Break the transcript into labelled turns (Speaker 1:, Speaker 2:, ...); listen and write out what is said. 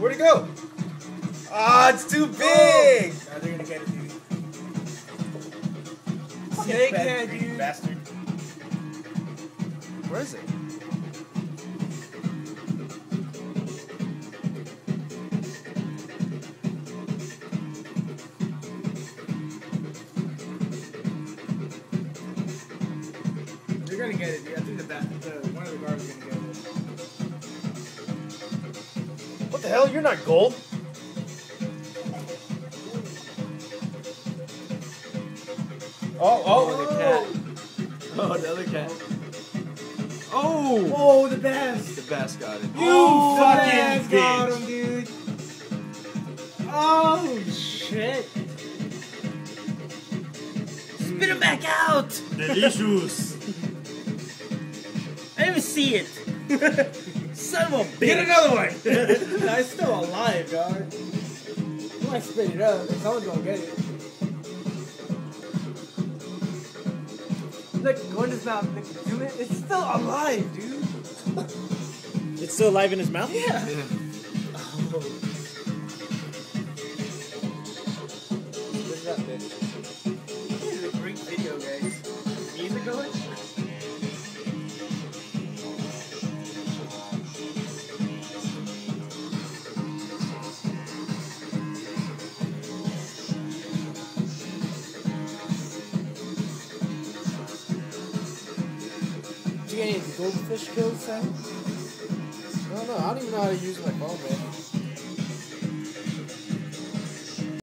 Speaker 1: Where'd it go? Ah, it's too big!
Speaker 2: Now they're gonna get it, dude.
Speaker 3: Snakehead,
Speaker 2: Big
Speaker 3: dude.
Speaker 2: bastard.
Speaker 1: Where is it?
Speaker 2: They're gonna get it, dude. I think one of the guards is gonna get it.
Speaker 1: What the hell? You're not gold.
Speaker 3: Oh, the cat. Oh, the other cat. Oh!
Speaker 2: Oh, the bass!
Speaker 3: The bass got it.
Speaker 2: You
Speaker 3: fucking
Speaker 2: bass got
Speaker 3: bitch.
Speaker 2: him, dude. Oh shit!
Speaker 4: Spit him back out!
Speaker 3: Delicious.
Speaker 4: I didn't even see it. Son of a bitch.
Speaker 2: Get another one! No, it's still alive, dog. You might spit it up, and someone's gonna get it. Look, go in his mouth. Look, zoom in. It's still alive, dude.
Speaker 4: It's still alive in his mouth?
Speaker 2: Yeah.
Speaker 3: Spit it up, bitch.
Speaker 2: This is a great video, guys. Music going? Did you get any goldfish kills, Sam?
Speaker 1: I don't know. I don't even know how to use my phone, man.